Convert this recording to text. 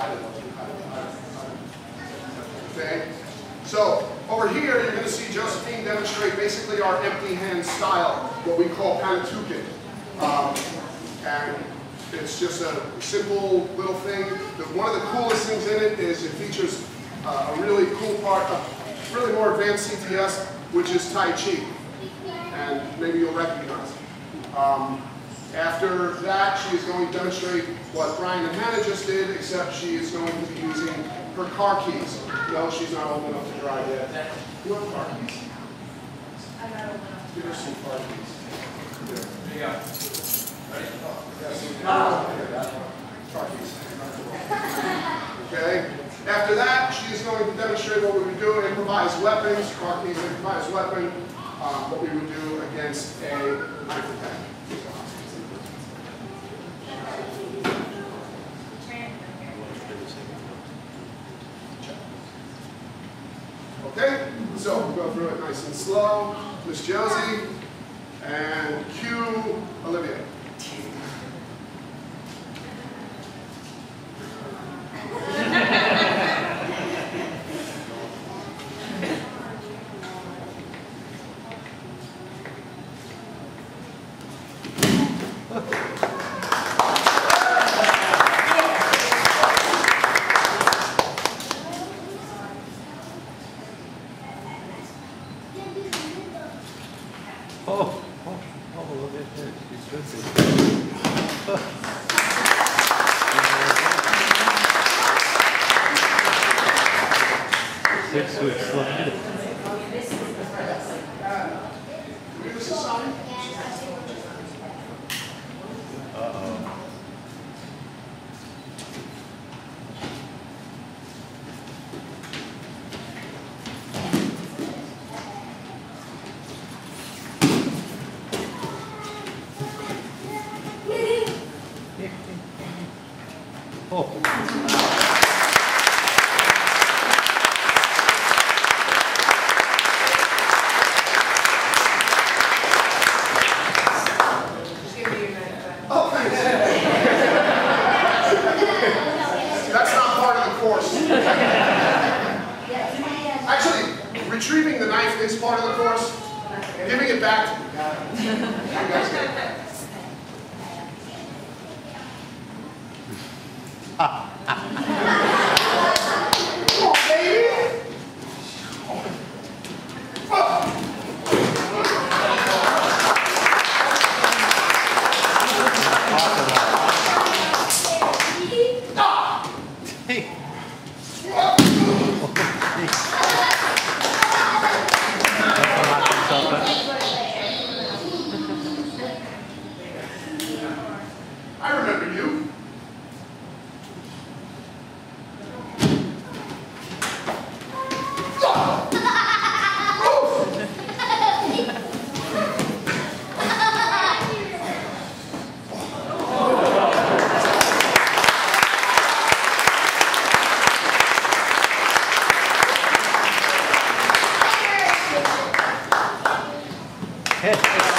Okay? So, over here, you're going to see Josephine demonstrate basically our empty hand style, what we call Panatukan. And it's just a simple little thing. One of the coolest things in it is it features a really cool part, really more advanced CTS, which is Tai Chi. And maybe you'll recognize it. After that, she is going to demonstrate what Brian and Hannah just did, except she is going to be using her car keys. No, she's not old enough to drive yet. You want car keys? I'm not old enough. Give her some car keys. There you go. Ready? Yes. Car keys. Okay. After that, she is going to demonstrate what we would do in improvised weapons. Car keys, improvised weapon. What we would do against a knife attack. Okay, so we'll go through it nice and slow. Miss Josie, and cue Olivia. Look at her. She's good. Six weeks. Look at it. Uh-oh. Oh. That's not part of the course. Actually, retrieving the knife is part of the course. Giving it back to you. You guys get it. Come on, baby. I remember you. Hey.